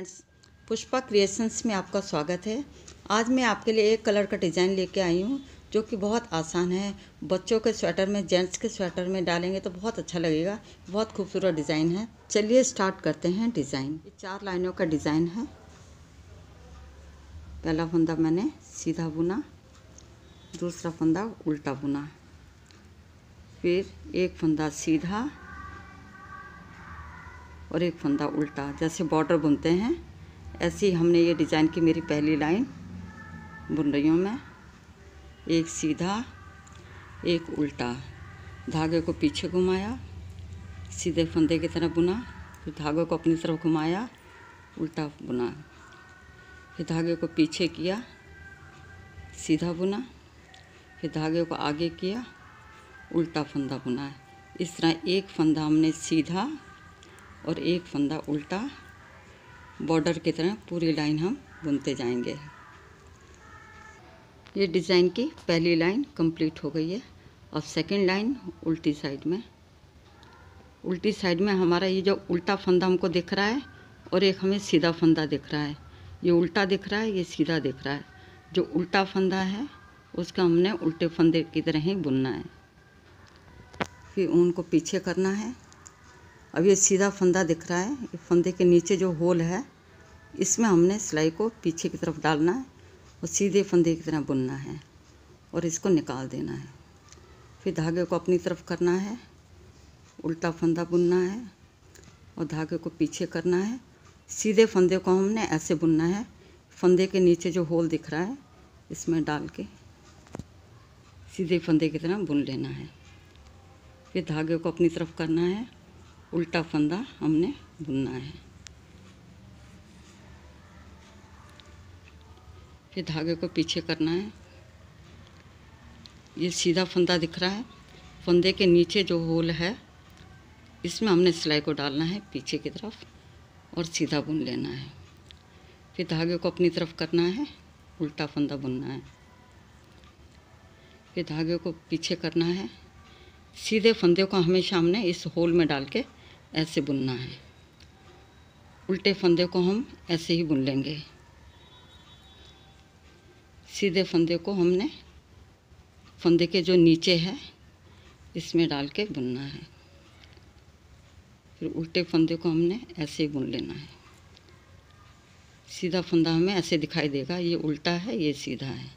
Friends, Pushpa creations में आपका स्वागत है। आज मैं आपके लिए एक कलर का डिज़ाइन लेके आई हूँ जो कि बहुत आसान है। बच्चों के स्वेटर में, जेंट्स के स्वेटर में डालेंगे तो बहुत अच्छा लगेगा। बहुत खूबसूरत डिज़ाइन है। चलिए स्टार्ट करते हैं डिज़ाइन। ये 4 लाइनों का डिज़ाइन है। पहला फंदा मैंने सीधा बुना, दूसरा फंदा उल्टा बुना, फिर एक फंदा सीधा और एक फंदा उल्टा। जैसे बॉर्डर बुनते हैं ऐसे ही हमने ये डिज़ाइन की मेरी पहली लाइन बुन रही हूँ मैं। एक सीधा, एक उल्टा, धागे को पीछे घुमाया, सीधे फंदे की तरह बुना, फिर धागे को अपनी तरफ घुमाया, उल्टा बुना, फिर धागे को पीछे किया, सीधा बुना, फिर धागे को आगे किया, उल्टा फंदा बुना। इस तरह एक फंदा हमने सीधा और एक फंदा उल्टा बॉर्डर की तरह पूरी लाइन हम बुनते जाएंगे। ये डिज़ाइन की पहली लाइन कंप्लीट हो गई है। अब सेकंड लाइन उल्टी साइड में। उल्टी साइड में हमारा ये जो उल्टा फंदा हमको दिख रहा है और एक हमें सीधा फंदा दिख रहा है। ये उल्टा दिख रहा है, ये सीधा दिख रहा है। जो उल्टा फंदा है उसका हमने उल्टे फंदे की तरह ही बुनना है। फिर ऊन को पीछे करना है। अब ये सीधा फंदा दिख रहा है, ये फंदे के नीचे जो होल है इसमें हमने सिलाई को पीछे की तरफ डालना है और सीधे फंदे की तरह बुनना है और इसको निकाल देना है। फिर धागे को अपनी तरफ करना है, उल्टा फंदा बुनना है और धागे को पीछे करना है। सीधे फंदे को हमने ऐसे बुनना है, फंदे के नीचे जो होल दिख रहा है इसमें डाल के सीधे फंदे की तरह बुन लेना है। फिर धागे को अपनी तरफ करना है, उल्टा फंदा हमने बुनना है। फिर धागे को पीछे करना है। ये सीधा फंदा दिख रहा है, फंदे के नीचे जो होल है इसमें हमने सिलाई को डालना है पीछे की तरफ और सीधा बुन लेना है। फिर धागे को अपनी तरफ करना है, उल्टा फंदा बुनना है। फिर धागे को पीछे करना है, सीधे फंदे को हमेशा हमने इस होल में डाल के ऐसे बुनना है। उल्टे फंदे को हम ऐसे ही बुन लेंगे। सीधे फंदे को हमने फंदे के जो नीचे है इसमें डाल के बुनना है। फिर उल्टे फंदे को हमने ऐसे ही बुन लेना है। सीधा फंदा हमें ऐसे दिखाई देगा, ये उल्टा है, ये सीधा है।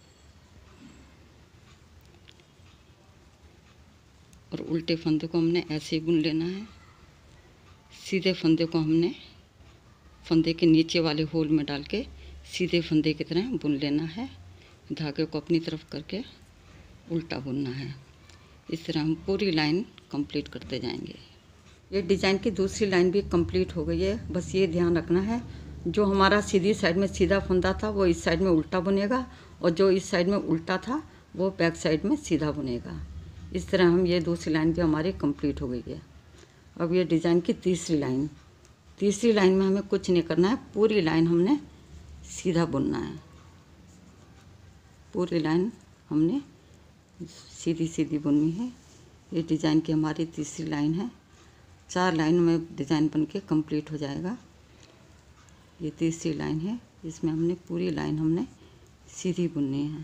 और उल्टे फंदे को हमने ऐसे ही बुन लेना है। सीधे फंदे को हमने फंदे के नीचे वाले होल में डाल के सीधे फंदे की तरह बुन लेना है। धागे को अपनी तरफ करके उल्टा बुनना है। इस तरह हम पूरी लाइन कंप्लीट करते जाएंगे। ये डिज़ाइन की दूसरी लाइन भी कंप्लीट हो गई है। बस ये ध्यान रखना है, जो हमारा सीधी साइड में सीधा फंदा था वो इस साइड में उल्टा बुनेगा और जो इस साइड में उल्टा था वो बैक साइड में सीधा बुनेगा। इस तरह हम ये दूसरी लाइन भी हमारी कंप्लीट हो गई है। अब ये डिज़ाइन की तीसरी लाइन में हमें कुछ नहीं करना है, पूरी लाइन हमने सीधा बुनना है। पूरी लाइन हमने सीधी सीधी बुननी है। ये डिज़ाइन की हमारी तीसरी लाइन है। 4 लाइनों में डिज़ाइन बन के कंप्लीट हो जाएगा। ये तीसरी लाइन है, इसमें हमने पूरी लाइन हमने सीधी बुननी है।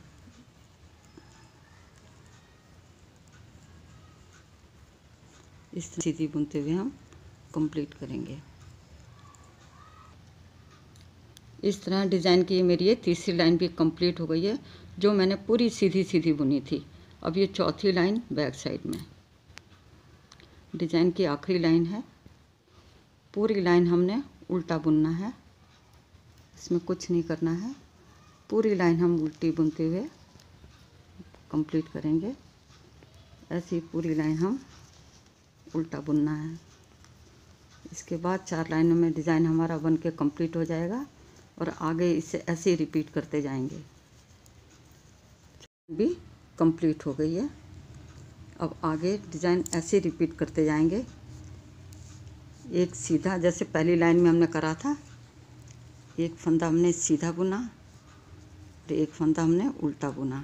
इस सीधी बुनते हुए हम कंप्लीट करेंगे। इस तरह डिज़ाइन की मेरी ये तीसरी लाइन भी कंप्लीट हो गई है, जो मैंने पूरी सीधी सीधी बुनी थी। अब ये चौथी लाइन बैक साइड में। डिज़ाइन की आखिरी लाइन है। पूरी लाइन हमने उल्टा बुनना है, इसमें कुछ नहीं करना है। पूरी लाइन हम उल्टी बुनते हुए कंप्लीट करेंगे। ऐसी पूरी लाइन हम उल्टा बुनना है। इसके बाद 4 लाइनों में डिज़ाइन हमारा बन के कंप्लीट हो जाएगा और आगे इसे ऐसे ही रिपीट करते जाएंगे। भी कंप्लीट हो गई है। अब आगे डिज़ाइन ऐसे रिपीट करते जाएंगे। एक सीधा, जैसे पहली लाइन में हमने करा था, एक फंदा हमने सीधा बुना और एक फंदा हमने उल्टा बुना।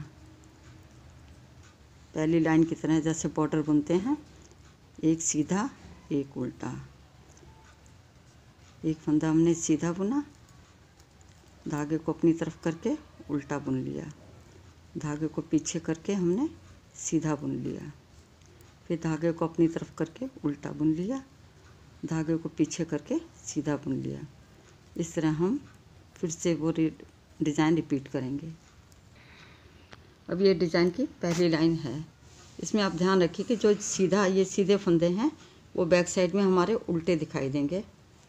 पहली लाइन की तरह जैसे बॉर्डर बुनते हैं, एक सीधा एक उल्टा। एक फंदा हमने सीधा बुना, धागे को अपनी तरफ करके उल्टा बुन लिया, धागे को पीछे करके हमने सीधा बुन लिया, फिर धागे को अपनी तरफ करके उल्टा बुन लिया, धागे को पीछे करके सीधा बुन लिया। इस तरह हम फिर से वो डिज़ाइन रिपीट करेंगे। अब ये डिज़ाइन की पहली लाइन है। इसमें आप ध्यान रखिए कि जो सीधा ये सीधे फंदे हैं वो बैक साइड में हमारे उल्टे दिखाई देंगे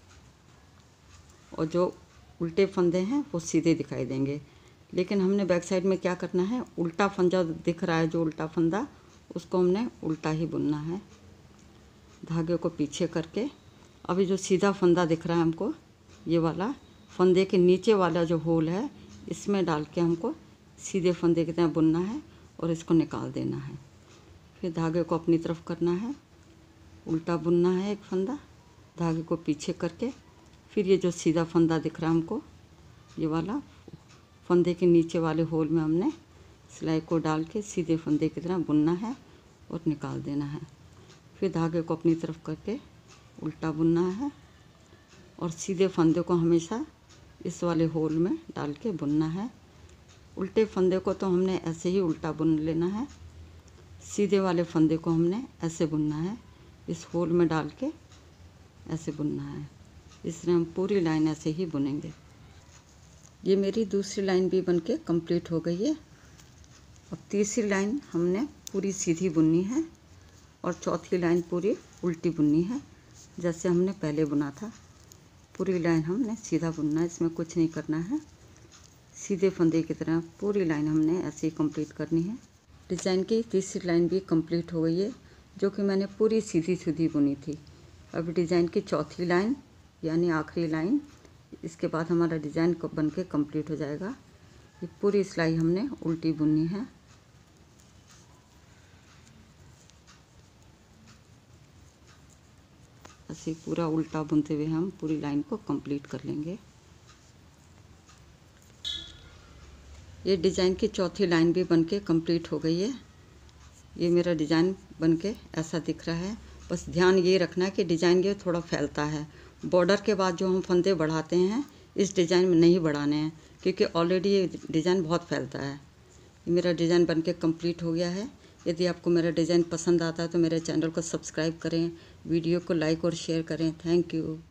और जो उल्टे फंदे हैं वो सीधे दिखाई देंगे। लेकिन हमने बैक साइड में क्या करना है, उल्टा फंदा दिख रहा है, जो उल्टा फंदा उसको हमने उल्टा ही बुनना है, धागे को पीछे करके। अभी जो सीधा फंदा दिख रहा है हमको, ये वाला फंदे के नीचे वाला जो होल है इसमें डाल के हमको सीधे फंदे की तरह बुनना है और इसको निकाल देना है। फिर धागे को अपनी तरफ करना है, उल्टा बुनना है एक फंदा, धागे को पीछे करके। फिर ये जो सीधा फंदा दिख रहा है हमको, ये वाला फंदे के नीचे वाले होल में हमने सिलाई को डाल के सीधे फंदे की तरह बुनना है और निकाल देना है। फिर धागे को अपनी तरफ करके उल्टा बुनना है और सीधे फंदे को हमेशा इस वाले होल में डाल के बुनना है। उल्टे फंदे को तो हमने ऐसे ही उल्टा बुन लेना है, सीधे वाले फंदे को हमने ऐसे बुनना है, इस होल में डाल के ऐसे बुनना है। इस तरह हम पूरी लाइन ऐसे ही बुनेंगे। ये मेरी दूसरी लाइन भी बनके कंप्लीट हो गई है। अब तीसरी लाइन हमने पूरी सीधी बुननी है और चौथी लाइन पूरी उल्टी बुननी है, जैसे हमने पहले बुना था। पूरी लाइन हमने सीधा बुनना है, इसमें कुछ नहीं करना है, सीधे फंदे की तरह पूरी लाइन हमने ऐसे ही कंप्लीट करनी है। डिज़ाइन की तीसरी लाइन भी कंप्लीट हो गई है, जो कि मैंने पूरी सीधी सीधी बुनी थी। अब डिज़ाइन की चौथी लाइन यानी आखिरी लाइन, इसके बाद हमारा डिज़ाइन बन के कम्प्लीट हो जाएगा। ये पूरी सिलाई हमने उल्टी बुननी है। ऐसे पूरा उल्टा बुनते हुए हम पूरी लाइन को कंप्लीट कर लेंगे। ये डिज़ाइन की चौथी लाइन भी बनके कंप्लीट हो गई है। ये मेरा डिज़ाइन बनके ऐसा दिख रहा है। बस ध्यान ये रखना है कि डिज़ाइन ये थोड़ा फैलता है। बॉर्डर के बाद जो हम फंदे बढ़ाते हैं इस डिज़ाइन में नहीं बढ़ाने हैं, क्योंकि ऑलरेडी ये डिज़ाइन बहुत फैलता है। ये मेरा डिज़ाइन बनके कंप्लीट हो गया है। यदि आपको मेरा डिज़ाइन पसंद आता है तो मेरे चैनल को सब्सक्राइब करें, वीडियो को लाइक और शेयर करें। Thank you.